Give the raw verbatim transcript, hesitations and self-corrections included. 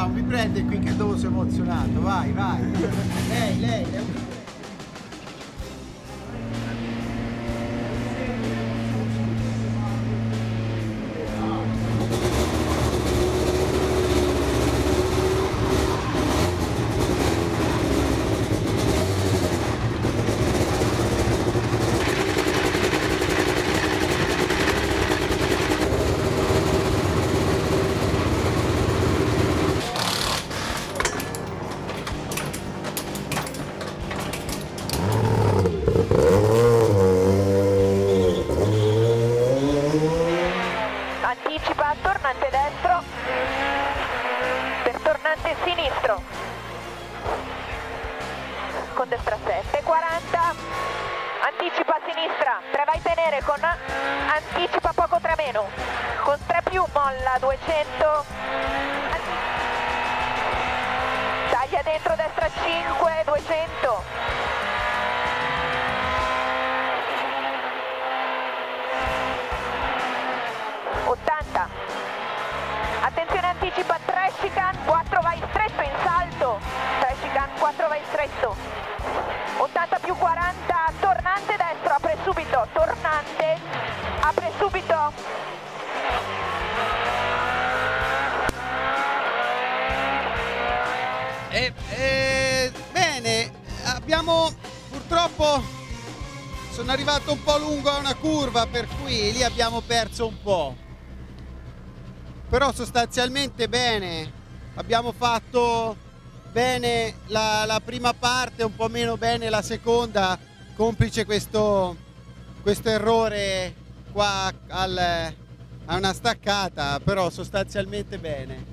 bravo, mi prende qui che dopo sono emozionato, vai, vai. Lei, lei, lei. Anticipa tornante destro per tornante sinistro con destra sette quaranta, anticipa a sinistra tre vai tenere con anticipa poco tre meno con tre più molla duecento, taglia dentro destra cinque duecento, ottanta, attenzione anticipa tre chicane quattro vai stretto in salto, tre chicane quattro vai stretto, ottanta più quaranta, tornante destro, apre subito, tornante, apre subito, E, e, bene, abbiamo purtroppo sono arrivato un po' lungo a una curva, per cui lì abbiamo perso un po'. Però sostanzialmente bene, abbiamo fatto bene la, la prima parte, un po' meno bene la seconda, complice questo, questo errore qua al, a una staccata, però sostanzialmente bene.